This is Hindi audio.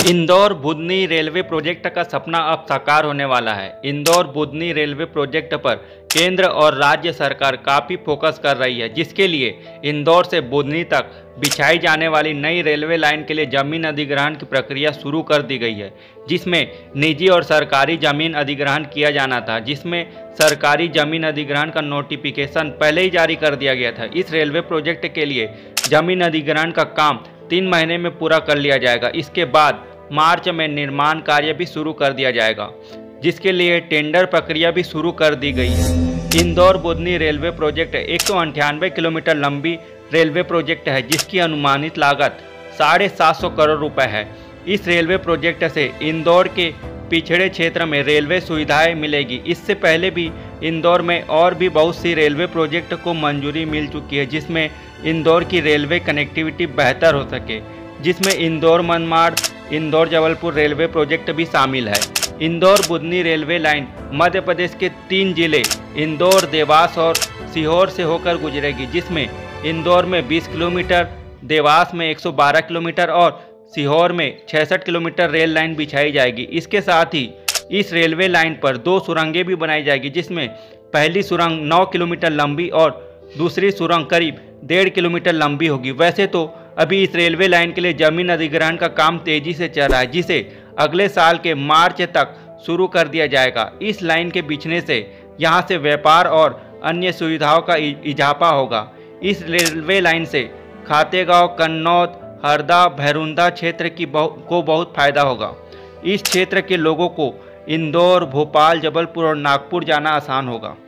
इंदौर बुधनी रेलवे प्रोजेक्ट का सपना अब साकार होने वाला है। इंदौर बुधनी रेलवे प्रोजेक्ट पर केंद्र और राज्य सरकार काफ़ी फोकस कर रही है, जिसके लिए इंदौर से बुधनी तक बिछाई जाने वाली नई रेलवे लाइन के लिए जमीन अधिग्रहण की प्रक्रिया शुरू कर दी गई है, जिसमें निजी और सरकारी जमीन अधिग्रहण किया जाना था, जिसमें सरकारी जमीन अधिग्रहण का नोटिफिकेशन पहले ही जारी कर दिया गया था। इस रेलवे प्रोजेक्ट के लिए जमीन अधिग्रहण का काम 3 महीने में पूरा कर लिया जाएगा। इसके बाद मार्च में निर्माण कार्य भी शुरू कर दिया जाएगा, जिसके लिए टेंडर प्रक्रिया भी शुरू कर दी गई है। Indore Budhni railway project 198 kilometre लंबी रेलवे प्रोजेक्ट है, जिसकी अनुमानित लागत 750 करोड़ रुपए है। इस रेलवे प्रोजेक्ट से इंदौर के पिछड़े क्षेत्र में रेलवे सुविधाएं मिलेगी। इससे पहले भी इंदौर में और भी बहुत सी रेलवे प्रोजेक्ट को मंजूरी मिल चुकी है, जिसमें इंदौर की रेलवे कनेक्टिविटी बेहतर हो सके, जिसमें इंदौर मनमाड़, इंदौर जबलपुर रेलवे प्रोजेक्ट भी शामिल है। इंदौर बुधनी रेलवे लाइन मध्य प्रदेश के 3 जिले इंदौर, देवास और सीहोर से होकर गुजरेगी, जिसमें इंदौर में 20 किलोमीटर, देवास में 112 किलोमीटर और सीहोर में 66 किलोमीटर रेल लाइन बिछाई जाएगी। इसके साथ ही इस रेलवे लाइन पर 2 सुरंगें भी बनाई जाएगी, जिसमें पहली सुरंग 9 किलोमीटर लंबी और दूसरी सुरंग करीब 1.5 किलोमीटर लंबी होगी। वैसे तो अभी इस रेलवे लाइन के लिए जमीन अधिग्रहण का काम तेजी से चल रहा है, जिसे अगले साल के मार्च तक शुरू कर दिया जाएगा। इस लाइन के बिछने से यहां से व्यापार और अन्य सुविधाओं का इजाफा होगा। इस रेलवे लाइन से खातेगांव, कन्नौज, हरदा, भैरुंदा क्षेत्र को बहुत फायदा होगा। इस क्षेत्र के लोगों को इंदौर, भोपाल, जबलपुर और नागपुर जाना आसान होगा।